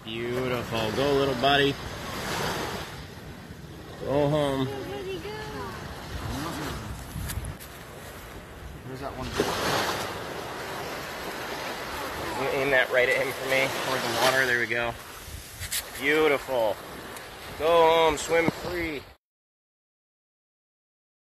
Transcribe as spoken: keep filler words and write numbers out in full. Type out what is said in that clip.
Beautiful. Go, little buddy. Go home. Where'd he go? Where's that one? Aim that right at him for me. Toward the water. There we go. Beautiful. Go home. Swim free.